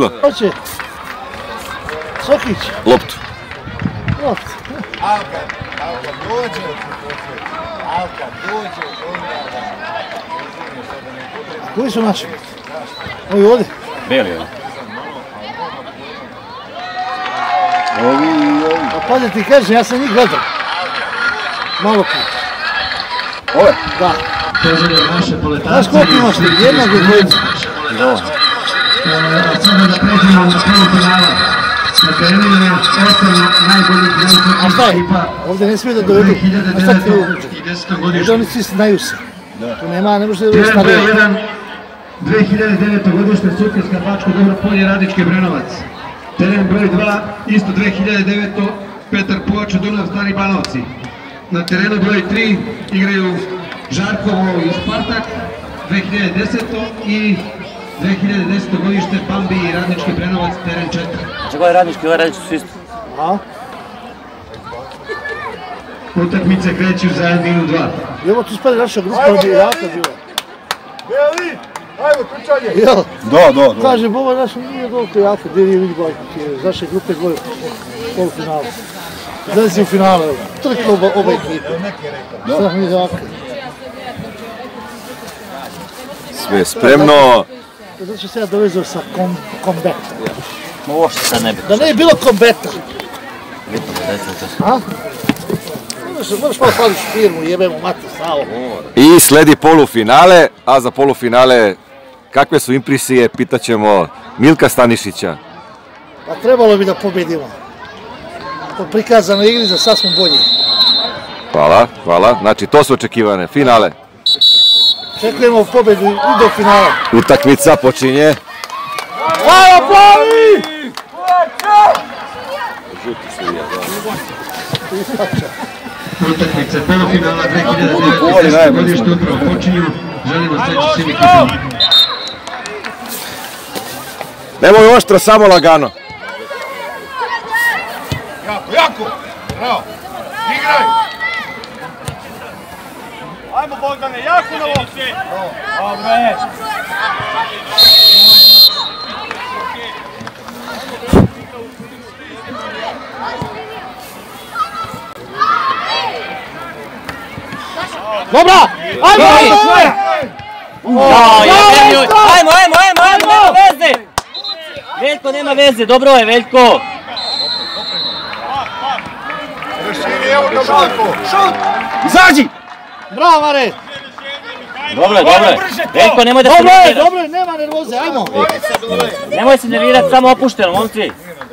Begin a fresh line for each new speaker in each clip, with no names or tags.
Hoće. Sokić.
Loptu.
Loptu.
Alka dođe, onda...
Koji su naši? Ovi ovdje?
Beli je.
Pa pazi ti kažem, ja sam njih gledao. Malo prije.
Ove?
Da. Znaš koliko imaš ti? Jedna ili dvojica?
Sada da pređemo na polufinala. Na terenu je 8 najboljih
A šta je? Ovdje ne smije da dovedu. A šta ti je ovo uđe? Ovdje oni svi znaju se. Tu nema, ne možete da dovedu stavljaju.
2009. godište Sutjeska Bačko Dobro Polje Radički Brenovac. Teren broj 2, isto 2009. Petar Puvač Dunav Stari Banovci. Na terenu broj 3 igraju Žarkovo i Spartak 2010. i 2010. godište Bambi i Radnički Brenovac, teren 4.
Čego je Radnički, ovaj Radnički su isto?
A?
Utakmice kreću za 1-2.
I ovo tu spade naša grupa, ovdje je jaka bila.
Beli, ajmo trčanje.
Jel?
Da.
Kaže, Boba naša nije toliko jaka, gdje je vidi Bajka, iz naše grupe dvoje u polufinalu. Zdaj si u finalu, trklo oba ekipe. Strah mi je jaka.
Sve spremno.
Zato ću se ja dovezao sa kombeta.
Ma ovo što sad ne bi.
Da ne je bilo kombeta.
Bitno da dajte to.
A? Moraš malo pališ firmu, jebemo mati stalo.
I sledi polufinale, a za polufinale kakve su impresije, pitaćemo Milka Stanišića.
Pa trebalo bi da pobedimo. Po prikazanoj igri za sad smo bolji.
Hvala. Znači to su očekivane finale.
Čekujemo pobedu i do finala.
Utakmica počinje.
Hvala, plavi!
Utakmice polufinala 2009. godište upravo počinju. Želimo sreću svim ekipama.
Nemoj oštro, samo lagano.
Jako! Bravo! Igraj! Ajmo Bogdane, jako na lopti! Dobro je!
Dobra! Ajmo!
Ajmo, nema veze! Veljko, nema veze, dobro je, Veljko!
Reširi, evo ga Žarko! Šut!
Izađi!
Bravo, Mare!
Dobro je. Veljko, nemoj da se nerviraš.
Dobro je, nema nervoze, ajmo!
Nemoj se nervirati, samo opušteno, momci.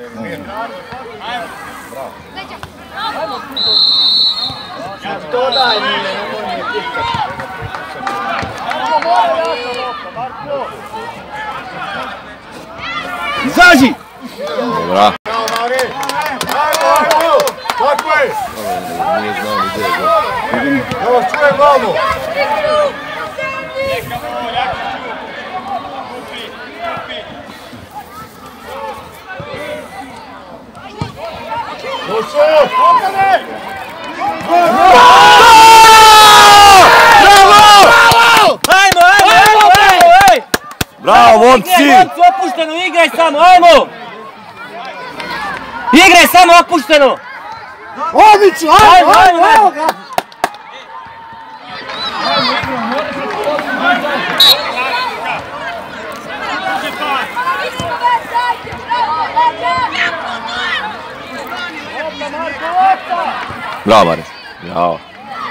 To daj, nemoj mi pukati.
Izađi! Dobra.
Bravo, Mare! Ajmo! Tako je!
Nije znao ni gdje.
Da vas čujem glavno!
Bravo, momci!
Momci, opušteno, igraj samo, ajmo! Igraj samo, opušteno!
Odlično, ajmo, evo ga!
Bravo, Mare. Bravo.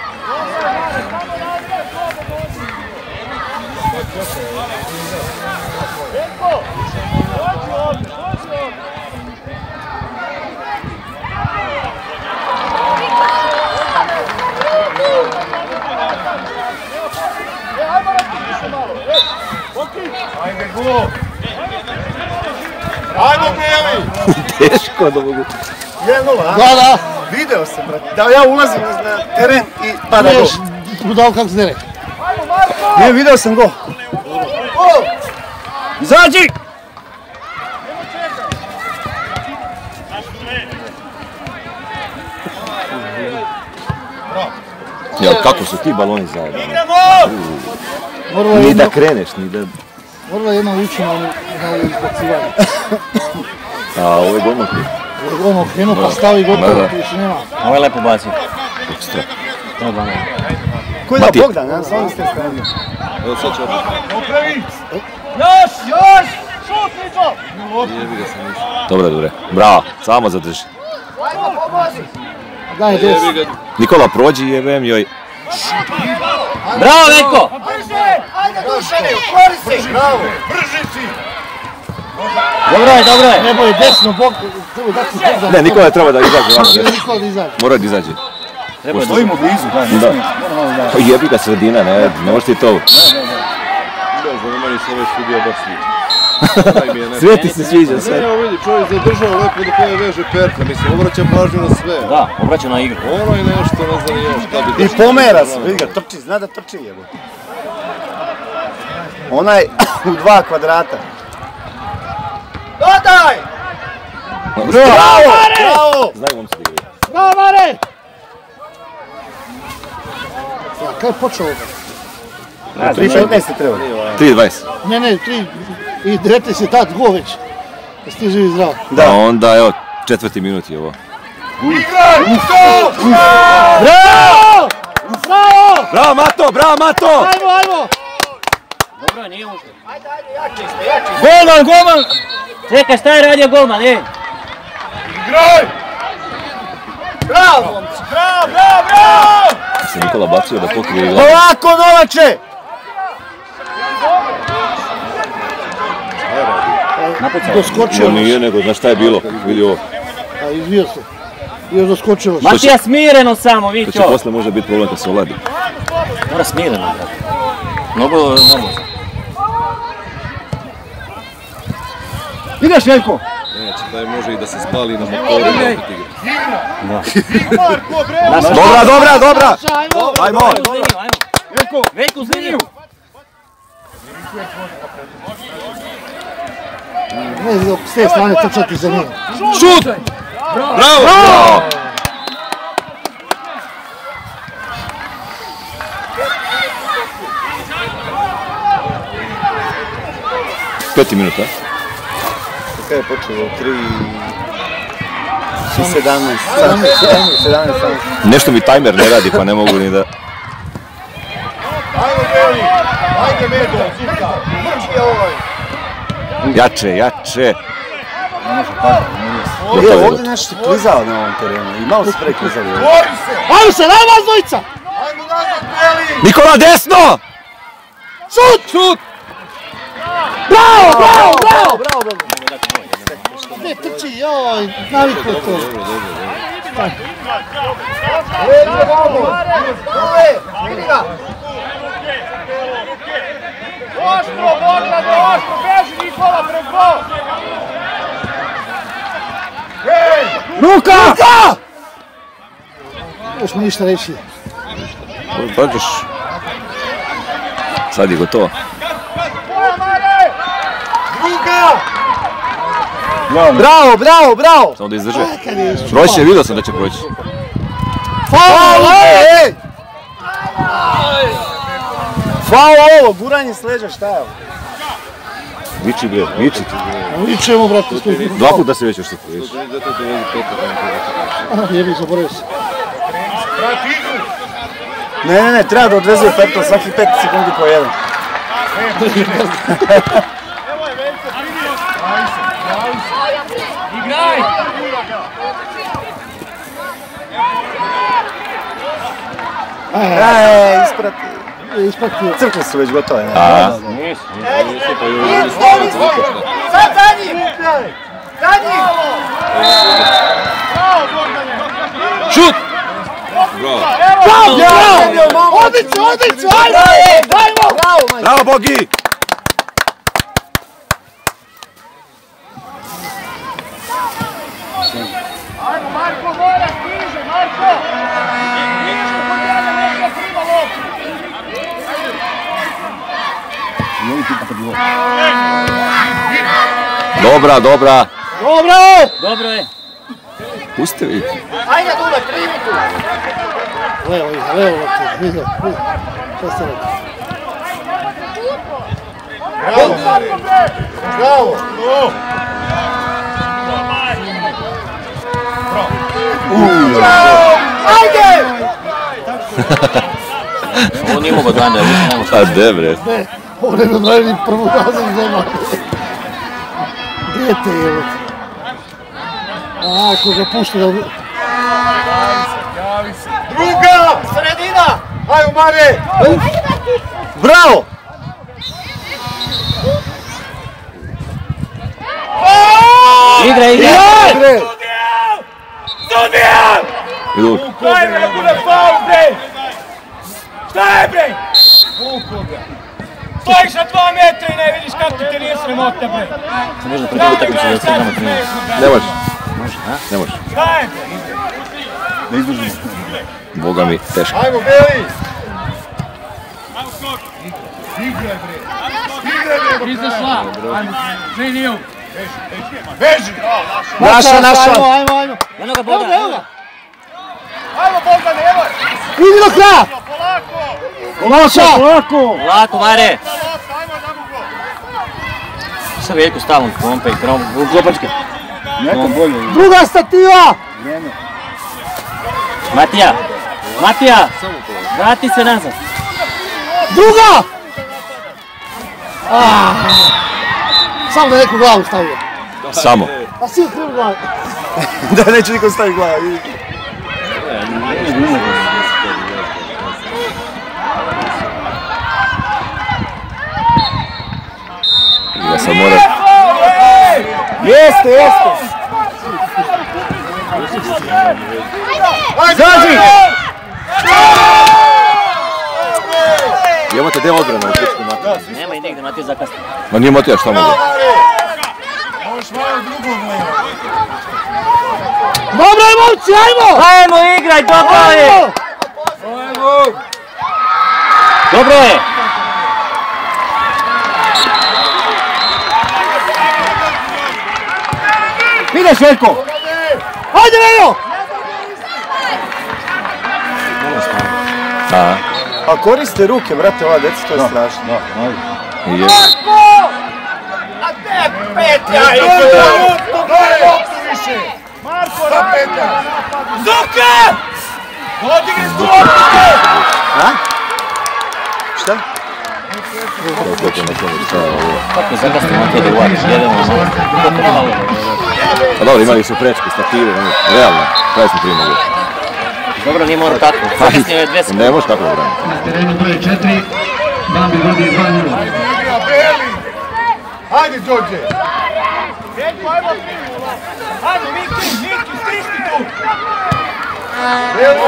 Ajmo, Beli!
Teško da mogu.
1-0, a?
Da.
Video sam, brate. Da ja ulazim na teren i pada gol.
Budal kako se ne rekao.
Ne, video sam gol.
Izađi! Jel, kako su ti baloni zajedno? Ni da kreneš, ni da...
Morala jedna ući na ovo izbacivanje.
A ovo je golman prije.
Ono krenuo pa stavi gotovo, tu više nema.
Ovo je lepo bacio.
Ekstra.
Koji da Bogdan, ja sam s te strane.
Evo sad će opet.
Još! Šut, Niko!
Jebi ga sam ništa. Dobre. Bravo, samo zadrži.
Daj, des.
Nikola prođi jebem joj.
Bravo, Veljko!
Ajde, Dušani, koristi! Bravo! Brži si!
Dobro je.
Nebo je desno, bok, treba dati Bogdan.
Ne, Nikola treba da izađe.
Nikola da izađe.
Mora da izađe.
Stojimo blizu,
Da. Pa jebi ga sredina, ne možeš ti to.
Meni se ovaj studio baš sviđa.
Sve ti se sviđa, sve.
Evo vidi, čovjek zadržao lepo da koje veže perka, mislim, obraća pažnju na sve.
Da, obraća na igru.
Ono je nešto, ne znam još šta bi...
I pomera se, vidi ga, trči, zna da trči jebo. Onaj u 2 kvadrata. Dodaj! Bravo!
Znaju vam se da igraju.
Bravo, Mare! Kaj je počeo ovo?
3.15 treba.
3.20.
Ne, 3 i 19 je dat gol već. Da si ti živi zdrav.
Da, onda evo, 4. minut je ovo.
Bravo!
Bravo Mato!
Ajmo!
Dobro je, nije ušlo. Golman! Čekaj, šta je radio golman, ej?
Bravo!
Se Nikola bacio da pokrije glavu.
Polako, Novače!
Doskočio.
Nije nego, znaš šta je bilo? Vidi ovo.
A izvio se. I još doskočilo.
Matija, smireno samo,
To će
Vićo.
posle može biti problem kad se oladi.
Mora smireno. Mnogo normalno.
Ideš, Veljko!
Neće, taj može i da se spali na motoru i opet igra.
Dobra! Ajmo!
Veljko, uz liniju.
Ne, s te strane trčati za njim.
Šut! Bravo! 5 minuta.
Kada je počelo? 3.17.
Nešto mi tajmer ne radi pa ne mogu ni da...
Ajde, Medo, Zivka, mrči ovaj!
Jače!
Ovdje nešto si klizao na ovom terenu i malo si pre klizali ovdje.
Ajmo se, daj vas dvojica!
Ajmo nazad, Beli!
Nikola, desno! Šut!
Bravo! Ne, trči, joj, naviklo to.
Vidi ga!
Oštro, Bogdane, oštro, beži Nikola preko!
Ruka! Još mi ništa reći.
Dođeš. Sad je gotovo.
Bravo!
Samo da izdrže. Proći je, vidio sam da će proći.
Faul ovo, guranje s leđa, šta je ovo?
Viči bre, viči.
Vičemo, brate, stoji.
2 puta se već još tako vidiš.
Jebi, zaboravio se.
Ne, treba da odvezuje Petro svaki 5 sekundi po jedan.
Igraj!
Ispratio.
Crkle su već gotove.
Sad
Za njim!
Šut!
Odlično, ajmo!
Bravo, Bogi!
Ajmo, Marko, mora, stiže, Marko!
Dobra!
Dobro je.
Pusti vi.
Ajde, Dule, primi tu!
Levo, vidio. Šta ste rekli?
Bravo! Ajde!
Ovo nije mogo dvanda, više ne može.
A de bre.
Ne, ovo ne bi najeli prvu razred zema. Dijete je. Ako ga pušta da...
Druga! Sredina! Ajmo Mare! Bravo!
Igra!
Sudija!
Idu.
Daj me da bude faul, bre! Šta je, bre? Stojiš na 2 metra i ne vidiš kako ti te nije sramota, bre!
Se možda preko utakmice da se nama trenira.
Ne može.
Može, a?
Ne može.
Šta je, bre?
Ne izdržimo.
Boga mi, teško.
Ajmo Beli!
Izašla! Ženiju!
Beži!
Naša! Ajmo!
Eno ga Bogdan!
Ajmo Bogdane, evo!
Idi do kraja! Polako!
Lako, Mare!
Ajmo da mu go!
Šta Veljko stalno pompe i globačke?
Neka bolje.
Druga stativa!
Matija! Vrati se nazad!
Druga! Samo da neku glavu stavio.
Samo.
A svi krivu glavu.
Da, neće niko staviti glava.
Ja sam moram...
Jeste! Zaži!
Imate gdje odbrana u pičku Matiju?
Nema i nigde, Matija zakasno.
Ma nije Matija, šta mogu?
Možeš malo drugog gleda.
Dobro je, momci, ajmo!
Ajmo, igraj, dobro je! Dobro je!
Ideš, Veljko! Ajde, Veljo!
A,
A koriste ruke, brate, ova djeca, to je strašno.
je.
Marko, na peta!
Zuka! Odigri stropke!
Šta?
Kako je zakasno Matija da uvariš, jedan u malo. Koliko malo.
Pa dobro, imali su prečke, stative, realno. Kaj su primali?
Dobro, nije morao tako. Zakasnio je 2 sekunde.
Ne možeš tako braniti.
Na terenu broj 4, Bambi vodi 2-0.
Beli! Ajde, Đorđe!
Ajmo, Miki, stisni tu!
Beli,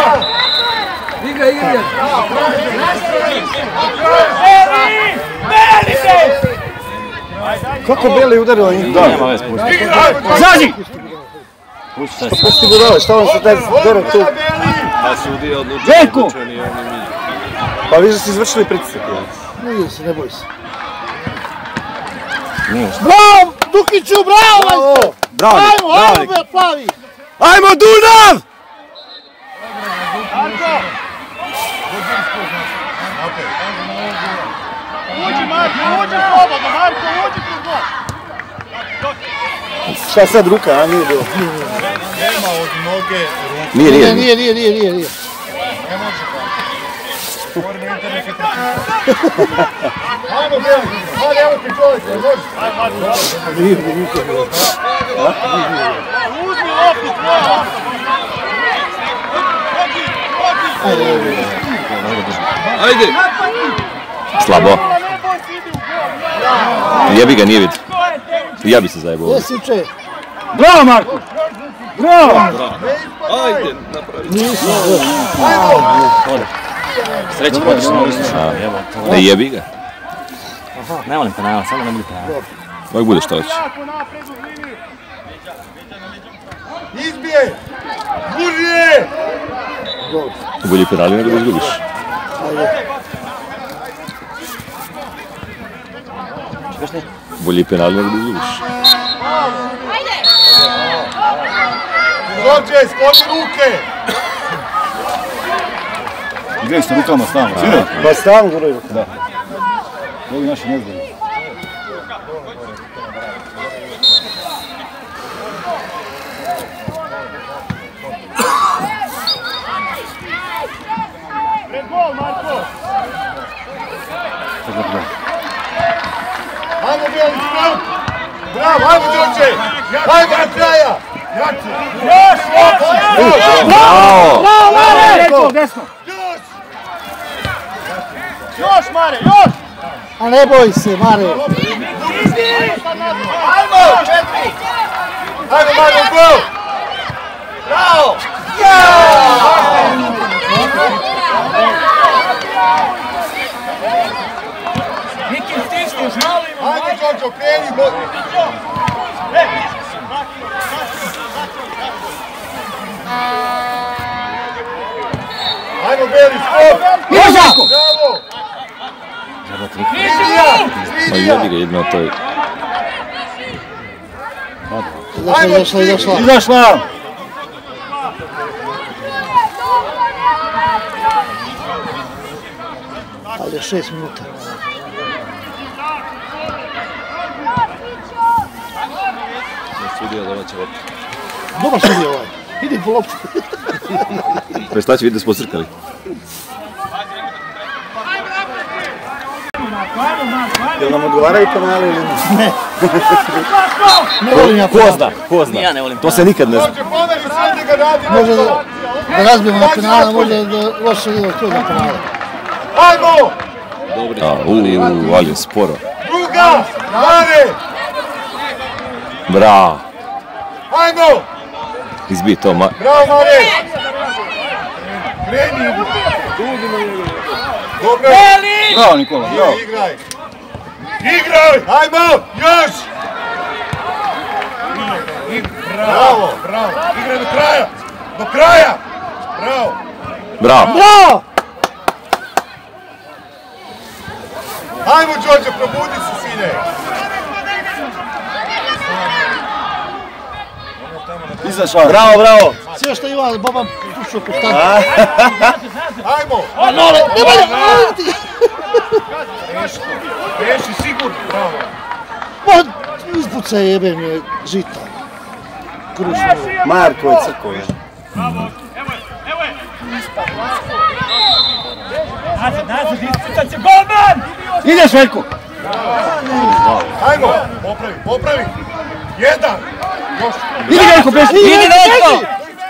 Beli se!
kako Beli udarila njih?
Nema vez, pusti.
Zaži!
Pusti se.
Pusti go dole, šta on se taj dere tu?
A sudija odlučio
Veljko!
odlučeni oni mi.
Pa vi ste izvršili pritisak.
Nije se, ne boj se.
Nije ušta.
Bravo, Dukiću, bravo!
Bravo!
Ajmo, be, plavi!
Ajmo, Dunav!
Uđi, Marko, uđi slobodno, Marko, uđi kroz blok!
Šta sad ruka, a nije bilo?
Nije.
Nije.
Ajmo, Beli! Ajde, evo ti čovječe, može!
Uzmi loptu tvoja!
Ajde!
Slabo. Jebi ga, nije vidio. Ja bi se zajebao.
Jesi uče?
Bravo, Marko! Bravo!
Ajde, napravi.
Sreći podiš na ulicu.
Ne jebi ga.
Ne volim penala, samo ne budi penala.
Uvijek bude što hoće.
Izbije! Guži!
Bolji penali nego da izgubiš. Bolji penali nego da izgubiš.
Đorđe, skloni ruke!
Igraju s rukama stalno, svi?
Pa stalno guraju ruke.
Ovi naši ne znaju.
Bravo, ajmo Đorđe! Ajmo do kraja!
Još!
Bravo!
Bravo, Mare! Još, Mare, još!
A ne boj se, Mare.
Ajmo! 4! Ajmo, Mare, u gol! Bravo!
Nikim stisniš, malo ima.
Ajde, Đorđe, okreni! Ajmo, Beli, stop!
Možako!
Bravo!
Pa jebi ga jedno, to je...
Izašla.
Izašla!
Ali 6 minuta.
Sudija domaća lopta.
Dobar sudija ovaj. Idi po loptu.
Pa šta će vidjeti da smo crkali?
Jel nam odgovaraju penale ili ne?
Ne volim ja penale.
Ko zna?
Ja ne volim
To se nikad ne zna.
Đorđe, pomeri sve da ga radi!
Može da razbijemo na penale, može da loše idemo tu na penale.
Ajmo!
Dobri
Ali je sporo.
Druga! Mare!
Bravo.
Ajmo!
Izbi to,
Bravo, Mare! Kreni! Dobro!
Bravo, Nikola.
Igraj! Igraj! Ajmo! Još! Bravo! Bravo! Igraj do kraja! Do kraja! Bravo!
Bravo.
Bravo!
Ajmo, Đorđe, probudi se, sine!
Izašao. Bravo.
Sve što ima Boban pušao po stanu.
Ajmo!
Nole, nemoj!
Reši sigurno! Bravo!
Ma, izbucaj jebe mi žita. Krušno.
Marko je crko, je.
Nazad, ispucat će golman!
Ideš, Veljko!
Ajmo! Popravi! Jedan! Još!
Idi, Veljko, bez njih!
Idi, Veljko!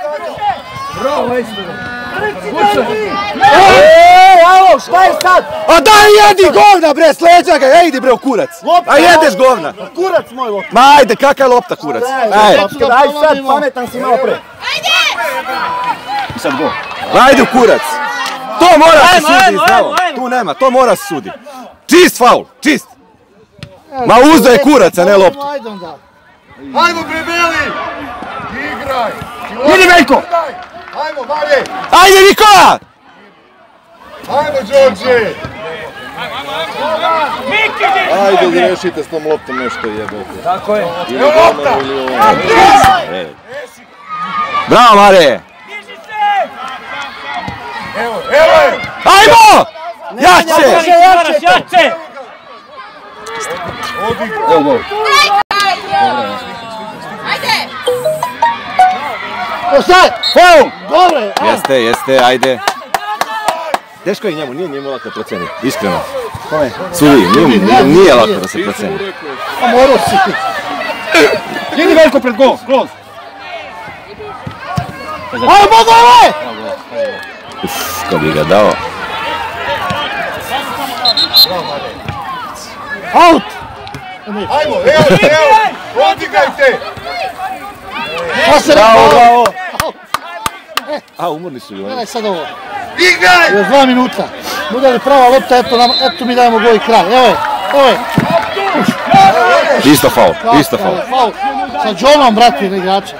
Alo, šta je sad?
A daj jedi govna bre, sleđa ga, ej idi bre u kurac. A jedeš govna.
Kurac moj lopta.
Ma ajde, kakav lopta kurac. Ajde.
Aj sad, pametan si malo pre.
I sad go. Ajde u kurac. To mora se sudi, znamo. Tu nema, to mora se sudi. Čist faul, čist. Ma uzdo je kurac, a ne loptu.
Ajde onda.
Ajmo, Brebeli! Igraj!
Idi, Veljko!
Ajmo, Mare!
Ajde Nikola!
Ajmo, Đorđe!
Ajde, rešite s tom loptom nešto jebote.
Tako je.
Evo lopta!
Bravo Mare!
Evo je!
Ajmo! Jače!
Jače!
Evo gol.
Ostaj!
Faul!
Dobre!
Jeste, ajde. Teško je njemu, nije njemu lako proceni, iskreno. Sudi, nije lako da se proceni.
A morao si.
Idi Veljko pred gol, skroz.
Ajmo, gole!
Kad bi ga dao.
Out!
Ajmo, evo! Odigrajte!
Pa se rekao!
A, umorni su i oni.
Gledaj sad ovo.
Igraj!
Još 2 minuta. Bude li prava lopta, eto mi dajemo gol i kraj. Evo je.
Isto faul.
Faul. Sa Johnom, brati, igrača.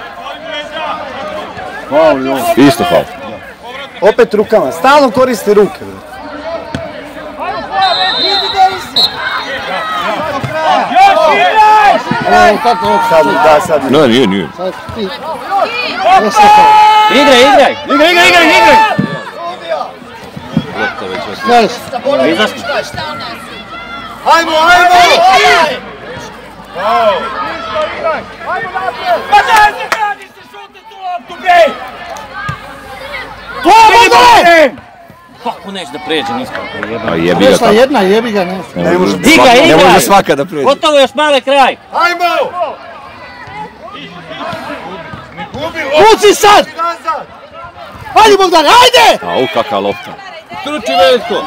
Isto faul.
Opet rukama, stalno koriste ruke.
Još igraj!
Evo, kako ovo.
Sad.
No, nije.
Sad ti.
Igraj!
Lopta već vas.
Gledaj.
Ajmo!
Pa daj se gradi se šute tu loptu, bre!
Kako neće da pređe nisko?
A jebi ga
Desna
tako.
jedna, jebi ga, ne.
Ne može
Igraj!
svaka da pređe.
Gotovo, još male kraj!
Ajmo!
Kuci sad! Ajde Bogdane, ajde!
Au, kakva lopta.
Trči Veljko!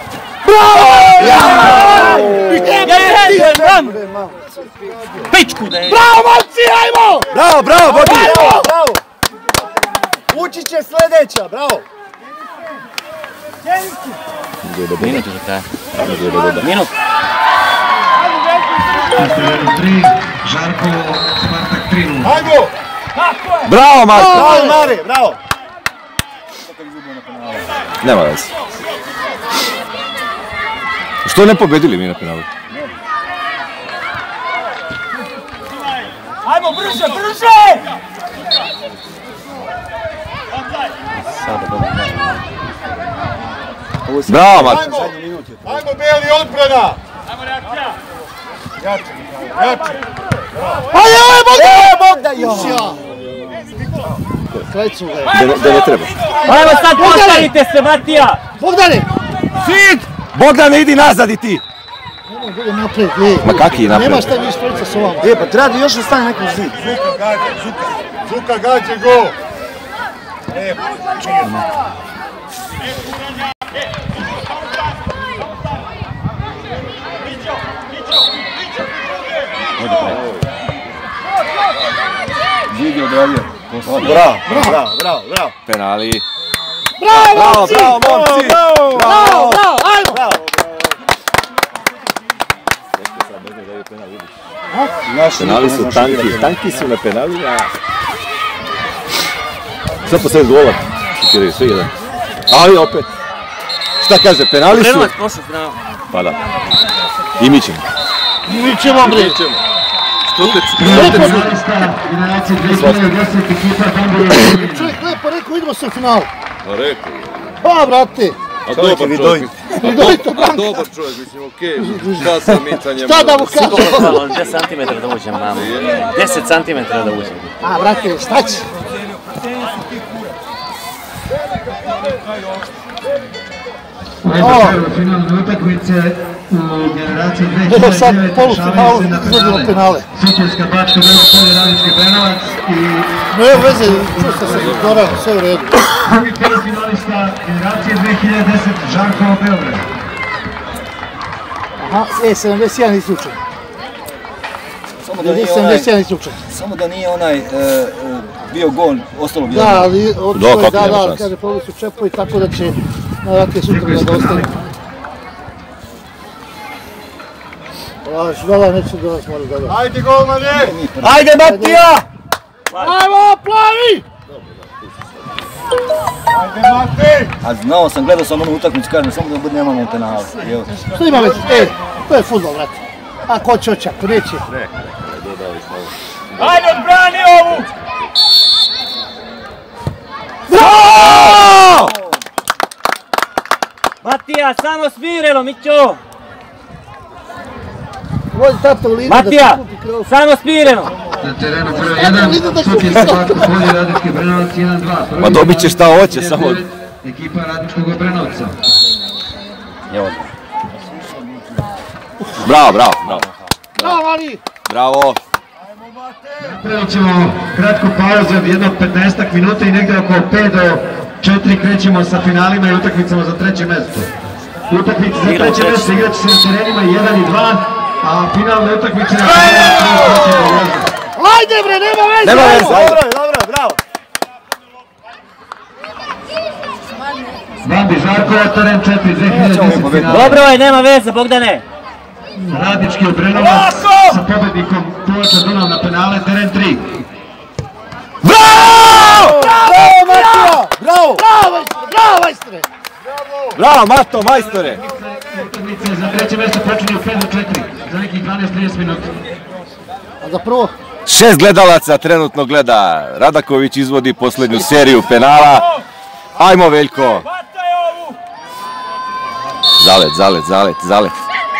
Pičku da je!
Bravo, momci, ajmo!
Bravo, bravo, Bogi!
Bravo! Ući će sljedeća, bravo!
Minut za kraja. Minut.
Na terenu 3, Žarkovo, Spartak 3-0.
Hajmo!
Bravo, Marko!
Bravo, Mare, bravo!
Nema veze. Što ne pobedili mi na penalu?
Ajmo, brže, brže!
Bravo, Marko!
Hajmo, Beli, odbrana! Hajmo, reakcija! Jače, jače!
Ajde, Bogdan! Bogdan, Krajcu ga.
Da ne treba.
Ajmo sad, postavite se, Matija!
Bogdane!
Sid! Bogdane, idi nazad i ti!
Nemoj bude napred, ej.
Ma kaki napred?
Nema šta vi storica s ovama.
Pa treba da još ostane neki zid.
Zuka gađe, Zuka gađe, go! Lepo, čijemo.
Zid je odradio. Bravo, bravo, bravo, bravo.
Penali.
Bravo, momci!
Bravo, momci!
Bravo, bravo, ajmo!
Bravo.
Penali su tanki su na penali, a... Sad posred gola, šutiraju, sve jedan. Ali opet, šta kaže, penali su...
Prenovac prošao strano.
Pa da. I mi ćemo.
Mi ćemo, bre!
Finalista generacije 2010 ekipa Bambora.
Čovjek lepo rekao, idemo se u finalu.
A rekao.
Pa, brate!
A dobar čovjek.
Vidojte,
A
Branka!
dobar čovjek, mislim, okej. Šta sa micanjem?
Šta da mu kažem?
Malo, 10 cm da uđem, mamo. 10 cm da uđem.
A, brate, šta će?
Ovo je finalne utakmice u generaciji
Evo sad
2009.
polufinalu
šalili se na
izvodimo penale.
Sutjeska Bačka, Veliko Polje, Radnički Brenovac i
No evo veze, čusto se Goran, sve u redu.
drugi polufinalista generacije 2010. Žarkovo, Beograd.
Aha, 71 isključen.
Samo da nije onaj,
71 isključen.
samo da nije onaj bio gol, ostalo bi
Da,
jedno.
ali od
Da,
svoje
kako nema
dana,
šanse.
kaže, probali su čepovi, tako da će najvratnije sutra da ostane. Žvala, neću da vas moram da.
Ajde, golmane!
Ajde, Matija! Ajmo, plavi!
Ajde, Matej!
A znao sam, gledao sam onu utakmicu, kažem, samo da bude nemamo penala. Evo.
Što ima već? To je fudbal, brate. Ako hoće, hoće, ako neće.
Ajde, odbrani ovu!
Bravo!
Matija, samo smireno, Mićo!
Vodi tata u ligu da
Matija,
se kupi krov.
samo smireno!
Na terenu broj 1, Sutjeska Bačka, Polje, Radnički Brenovac 1-2.
Ma dobit će šta hoće, samo...
Ekipa Radničkog Brenovca.
Bravo, bravo, bravo.
Bravo, Ali!
Bravo.
Napravit ćemo kratku pauzu od jednog 15 minuta i negdje oko 5 do 4 krećemo sa finalima i utakmicama za treće mjesto. Utakmice za treće mjesto igrat će se na terenima 1 i 2, a finalne utakmice na terenima 3 do 8.
Ajde, bre, nema veze!
Nema veze, ajde.
Dobro je, dobro je, bravo!
Bambi Žarkova, teren 4, 2010 finala.
Dobro je, nema veze, Bogdane!
Radnički Obrenovac sa pobednikom Ploča Dunav na penale, teren 3.
Bravo!
Bravo, Matija! Bravo! Bravo, majstore!
Bravo, Mato, majstore!
Utakmice za treće mjesto počinju 5 do 4, za nekih 12-30 minuta.
A za prvo?
6 gledalaca trenutno gleda. Radaković izvodi posljednju seriju penala. Ajmo, Veljko! Zalet, zalet, zalet, zalet.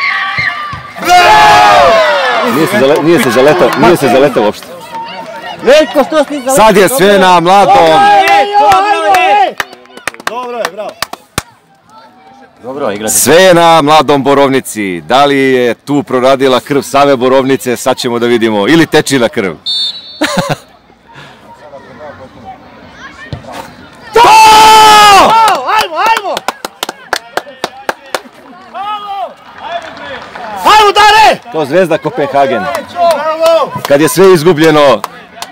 Nije se zaletao uopšte.
Veljko, što si za...
Sad je sve na mladom.
Dobro je, bravo!
Dobro je, igrati.
Sve je na mladom Borovnici. Da li je tu proradila krv Save Borovnice, sad ćemo da vidimo. Ili tečina krv.
Kao Zvezda Kopenhagen. Kad je sve izgubljeno,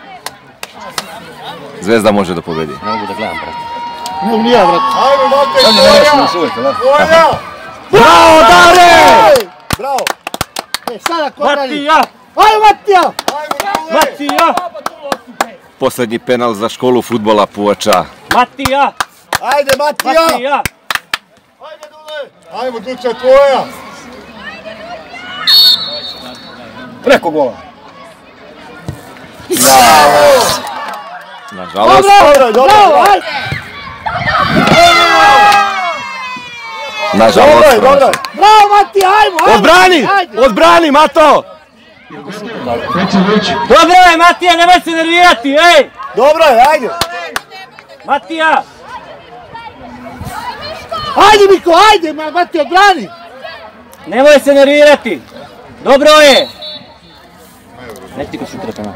Zvezda može da pobedi.
Ne mogu da gledam, brate.
Ne mogu nija, brate.
Ajmo, Matej, Koja!
Bravo, Dare!
Bravo! Sada ko radi?
Matija!
Ajmo, Matija!
Matija!
Poslednji penal za školu fudbala Puvača.
Matija!
Ajde, Matija!
Matija!
Ajmo, Duče, tvoja!
Preko gola.
Nažalost.
Bravo, ajde!
Nažalost.
Bravo, Matija, ajmo!
Odbrani! Odbrani, Mato!
Dobro je, Matija, nemoj se nervirati, ej!
Dobro je, ajde!
Matija!
Ajde, Miko, ajde, Matija, odbrani!
Nemoj se nervirati! Dobro je! Neći ti ko šutira penal.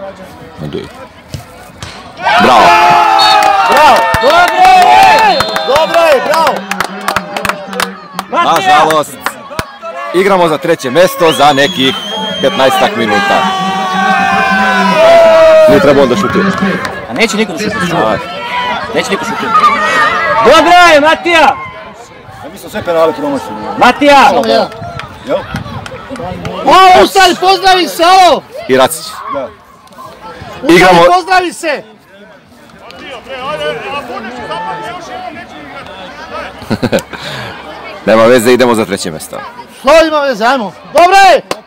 Bravo.
Bravo!
Dobro je!
Dobro je, bravo!
Matija!
Nažalost, igramo za treće mesto za nekih 15 minuta. Nije trebao da šutira.
A neće niko da šutira. Neće niko šutira. Dobro je, Matija!
Mi smo sve penale promašili.
Matija!
Ovo, ustali, pozdravi se, ovo!
I Racić.
Ustali, pozdravi se!
Nema veze, idemo za treće mesto.
Što ima veze, ajmo! Dobro je!